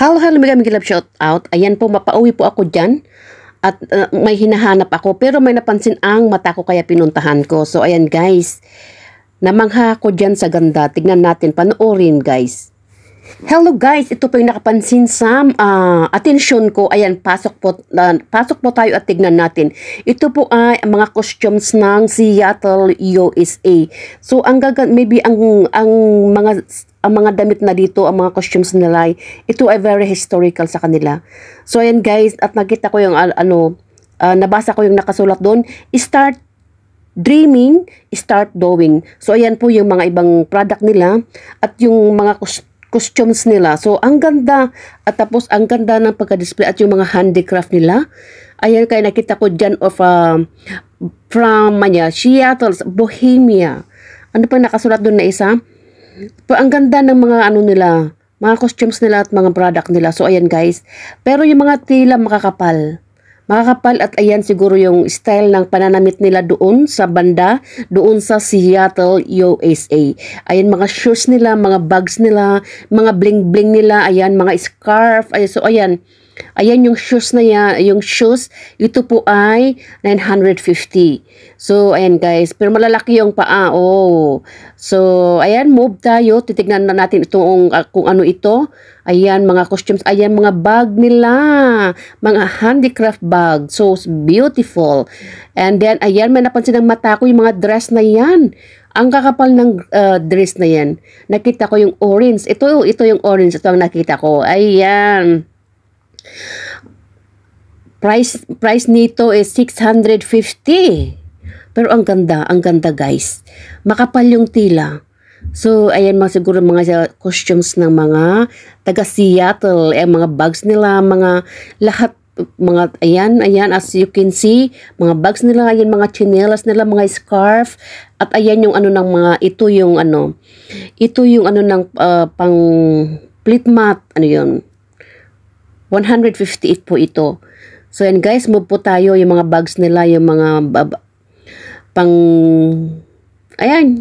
Hello, hello, mega love shout out. Ayan po, mapauwi po ako dyan. At may hinahanap ako. Pero may napansin ang mata ko kaya pinuntahan ko. So, ayan guys. Namangha ako dyan sa ganda. Tignan natin, panoorin guys. Hello guys, ito po yung nakapansin sa atensyon ko. Ayan, pasok po tayo at tignan natin. Ito po ay mga costumes ng Seattle, USA. So, maybe ang mga damit na dito, ang mga costumes nila, ito ay very historical sa kanila. So, ayan guys, at nakita ko yung nabasa ko yung nakasulat doon, start dreaming, start doing. So, ayan po yung mga ibang product nila at yung mga costumes nila. So, ang ganda. At tapos, ang ganda ng pagka-display at yung mga handicraft nila. Ayan, kaya nakita ko dyan from Seattle, Bohemia. Ano pa nakasulat doon na isa? Pero ang ganda ng mga nila, mga costumes nila at mga product nila. So, ayan guys. Pero yung mga tila makakapal. Makakapal at ayan siguro yung style ng pananamit nila doon sa banda, doon sa Seattle, USA. Ayan mga shoes nila, mga bags nila, mga bling-bling nila, ayan mga scarf. Ayan, so ayan. Ayan yung shoes na yan, yung shoes, ito po ay 950. So, ayan guys, pero malalaki yung paa, oh. So, ayan, move tayo, titignan na natin itong kung ano ito. Ayan, mga costumes, ayan, mga bag nila, mga handicraft bag, so beautiful. And then, ayan, may napansin ng mata ko yung mga dress na yan. Ang kakapal ng dress na yan. Nakita ko yung orange, ito yung orange, ito ang nakita ko, ayan. Price nito is 650. Pero ang ganda guys. Makapal yung tila. So, ayan siguro mga costumes ng mga taga Seattle, mga bags nila, mga lahat, mga ayan, as you can see, mga bags nila, ayan, mga chinelas nila, mga scarf, at ayan yung ng mga, ito yung ng pang pleat mat, yun, 158 po ito. So, yan guys, move po tayo. Yung mga bags nila, yung mga ayan.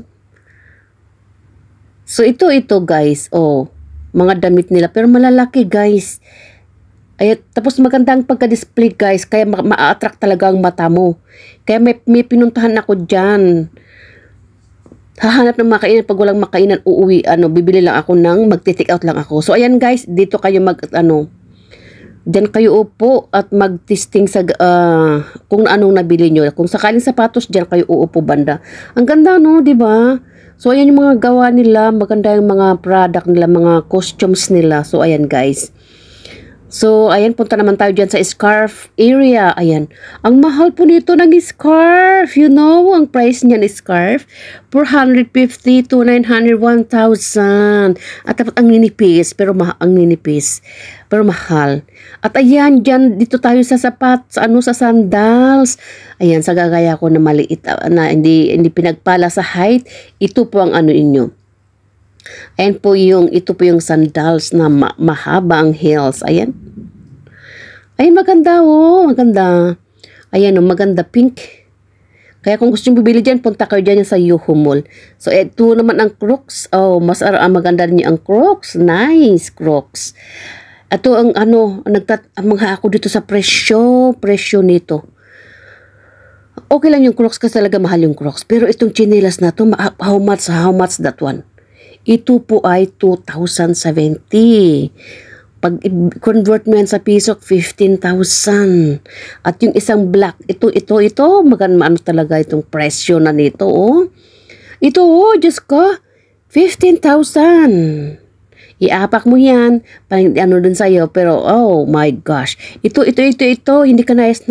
So, ito guys. Oh, mga damit nila. Pero malalaki guys. Ay, tapos magandang pagka-display guys. Kaya ma-attract talaga ang mata mo. Kaya may pinuntahan ako dyan. Hahanap ng makainan. Pag walang makainan, uuwi. Bibili lang ako magti-take out lang ako. So, ayan guys. Dito kayo diyan kayo upo at mag-testing sa kung anong nabili nyo. Kung sakaling sapatos, diyan kayo uupo banda. Ang ganda, no? Diba? So, ayan yung mga gawa nila. Maganda yung mga product nila, mga costumes nila. So, ayan guys. So, ayan, punta naman tayo dyan sa scarf area. Ayan. Ang mahal po nito ng scarf. You know, ang price niyan scarf. 450 to 900, 1,000. At dapat ang ninipis. Pero Pero mahal. At ayan, dyan, dito tayo sa sapat, sa sandals. Ayan, sa gagaya ko na maliit, na hindi pinagpala sa height. Ito po ang inyo. Ayan po ito po yung sandals na mahaba ang heels. Ayan. Ayan, maganda oh. Maganda. Ayan oh, maganda pink. Kaya kung gusto nyo bibili dyan, punta kayo dyan sa Yoho Mall. So, ito naman ang Crocs. Oh, maganda rin yung ang Crocs. Nice Crocs. Ito ang mga ako dito sa presyo nito. Okay lang yung Crocs kasi talaga mahal yung Crocs. Pero itong chinelas na to, how much that one? Ito po ay 2,070. Pag convert mo yan sa piso, 15,000. At yung isang black, ito, maganda talaga itong presyo na nito, oh. Ito, oh, Diyos ko, 15,000. Iapak mo yan, parang dun sa'yo, pero, oh my gosh. Ito, hindi ka nais,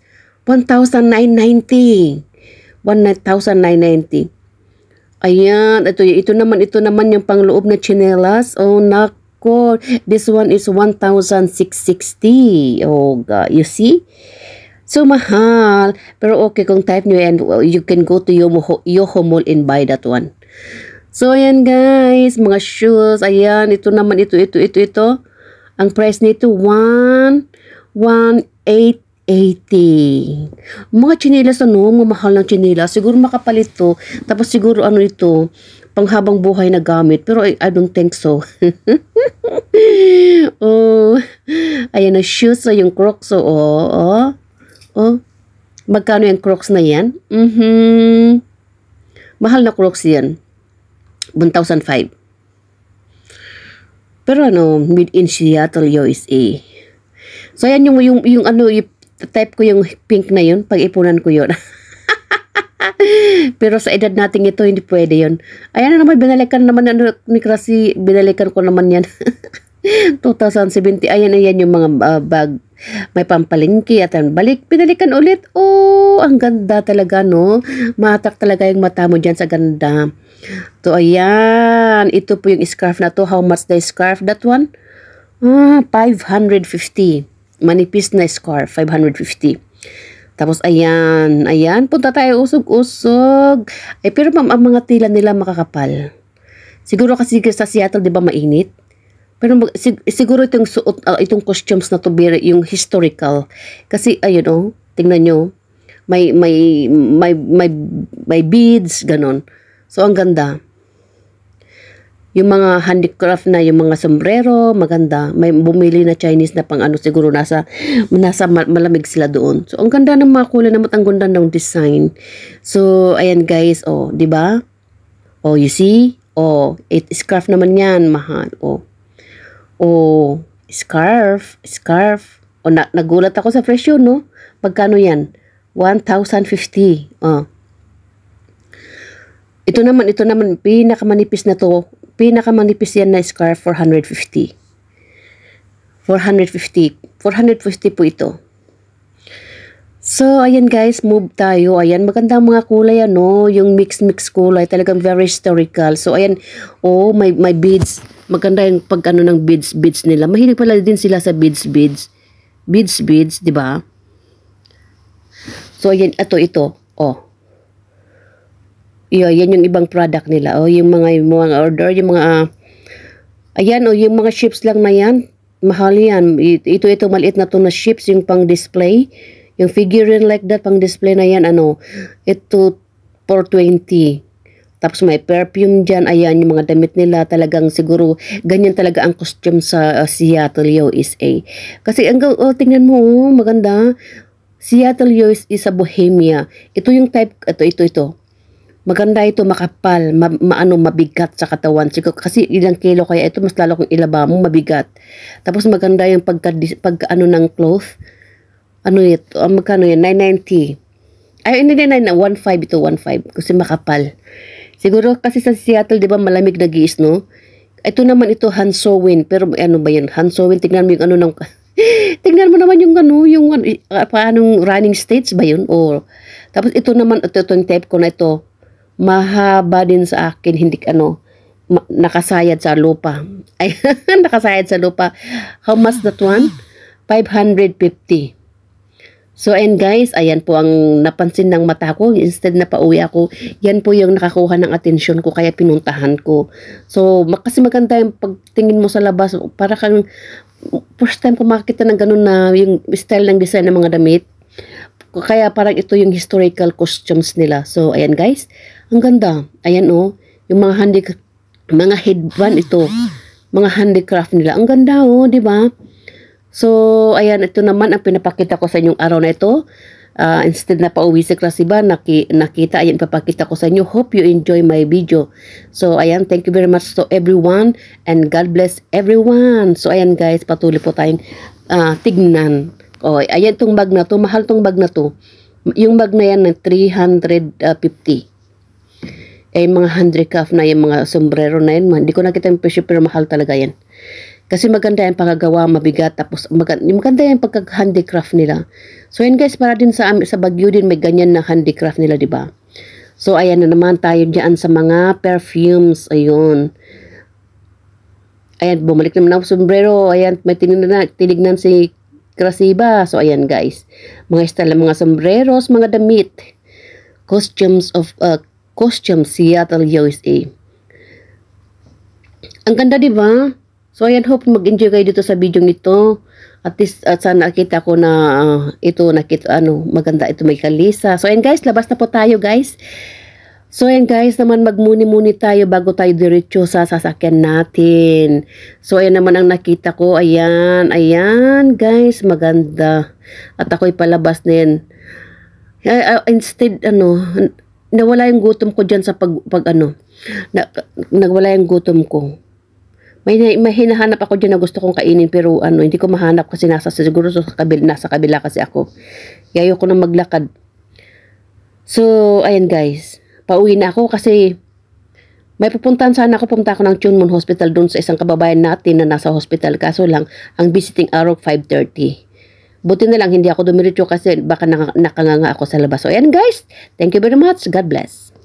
1,990. 1,990. Ayan, ito naman yung pangloob na chinelas. Oh, nako. This one is 1,660. Oh, God. You see? So, mahal. Pero okay, kung type nyo yan, you can go to Yoho Mall and buy that one. So, ayan guys. Mga shoes. Ayan, ito naman, ito. Ang price nito, 1,180. Mga chinelas mahal ng chinelas. Siguro makapalit to. Tapos siguro ito, panghabang buhay na gamit. Pero I don't think so. Oh, ayan na shoes. So, yung Crocs. So, oh. Magkano yung Crocs na yan? Mahal na Crocs yan. 1,005. Pero ano, made in Seattle, USA. So, ayan yung ano, yung type ko yung pink na yun. Pag-ipunan ko yun. Pero sa edad natin ito, hindi pwede yun. Ayan na naman, binalikan naman ni Krasi. Binalikan ko naman yan. 2070. Ayan yung mga bag. May pampalingki at balik. Binalikan ulit. Oh, ang ganda talaga, no? Matak talaga yung mata mo dyan sa ganda. So, ayan. Ito po yung scarf na to. How much the scarf? That one? 550. Manipis na scarf. 550. Tapos, ayan. Punta tayo usog-usog. Ay, pero ang mga tila nila makakapal. Siguro kasi sa Seattle, di ba, mainit? Pero siguro itong suot, itong costumes na to, yung historical. Kasi, ayun, tingnan nyo. May beads, ganon. So, ang ganda. Yung mga handicraft na, yung mga sombrero, maganda. May bumili na Chinese na pang siguro nasa malamig sila doon. So, ang ganda ng mga kulay naman, ang ganda ng design. So, ayan guys, di ba? You see? Scarf naman yan, mahal. Scarf. Nagulat ako sa presyo, no? Pagkano yan? 1,050. Ito naman, pinakamanipis na to. Pinakamanipis yan na scarf, 450. 450 po ito. So, ayan guys, move tayo. Ayan, magandang mga kulay, yung mix kulay. Talagang very historical. So, ayan, may beads. Maganda yung ng beads nila. Mahilig pala din sila sa beads. Beads, di ba? So, ayan, ito. Yan yung ibang product nila. Yung mga order, yung mga, ayan, yung mga ships lang na yan. Mahal yan. Ito maliit na to na ships, yung pang display. Yung figurine like that, pang display na yan, ito, 420. Tapos may perfume dyan, ayan, yung mga damit nila, talagang siguro, ganyan talaga ang costume sa Seattle, USA. Kasi, tingnan mo, maganda. Seattle, USA sa Bohemia. Ito yung type, ito. Maganda ito, makapal, mabigat sa katawan. Kasi ilang kilo kaya ito, mas lalo kung ilaba mo, mabigat. Tapos maganda yung ng cloth. Ito? Magkano yan? 990. Ay, hindi, 15 ito, 15. Kasi makapal. Siguro kasi sa Seattle, di ba, malamig na giis, no? Ito naman ito, hand sewing. Pero ano ba yan? Hand sewing, tignan mo yung tignan mo naman yung paanong running states ba yun? Tapos ito naman, ito yung type ko na ito. Mahaba din sa akin, hindi nakasayad sa lupa. Ay, nakasayad sa lupa. How much that one? 550. So, and guys, ayan po ang napansin ng mata ko. Instead na pauwi ako, yan po yung nakakuha ng atensyon ko, kaya pinuntahan ko. So, kasi maganda yung pagtingin mo sa labas, para kang first time ko makakita ng ganun na yung style ng design ng mga damit. Kaya parang ito yung historical costumes nila. So, ayan guys, ang ganda. Ayan yung mga headband ito. Mga handicraft nila. Ang ganda di ba? So, ayan, ito naman ang pinapakita ko sa inyong araw na ito. Instead na pauwi si Krasiba, nakita, ayan, papakita ko sa inyo. Hope you enjoy my video. So, ayan, thank you very much to everyone and God bless everyone. So, ayan guys, patuloy po tayong tignan. Ayan tong bag na to, mahal tong bag na to. Yung bag na yan na 350. Mga handicraft na yung mga sombrero na yan. Hindi ko nakita yung presyo pero mahal talaga yan. Kasi maganda yung pagkagawa, mabigat, tapos maganda yung pagkag-handicraft nila. So, ayan guys, para din sa Baguio din, may ganyan na handicraft nila, di ba? So, ayan na naman tayo dyan sa mga perfumes. Ayun. Ayan, bumalik naman ako sombrero. Ayan, may tinignan si Krasiba. So, ayan guys. Mga style ng mga sombreros, mga damit. Costumes, Seattle, USA. Ang ganda, di ba? So, ayan, hope mag-enjoy kayo dito sa video nito. At least, sana nakita ko na maganda ito, may kalisa. So, ayan guys, labas na po tayo guys. So ayan guys, naman magmuni-muni tayo bago tayo diretso sa sasakyan natin. So ayan naman ang nakita ko. Ayan, ayan guys, maganda. At ako'y palabas din. Instead, nawala yung gutom ko dyan sa nagwala yung gutom ko. May hinahanap ako dyan na gusto kong kainin pero hindi ko mahanap kasi siguro nasa kabila kasi ako. Kaya ayoko na maglakad. So, ayan guys. Pauwi na ako kasi may pupuntahan sana ako. Pumunta ako ng Chunmun Hospital doon sa isang kababayan natin na nasa hospital. Kaso lang, ang visiting araw 5:30. Buti na lang hindi ako dumiretso kasi baka nakanganga ako sa labas. So, ayan guys. Thank you very much. God bless.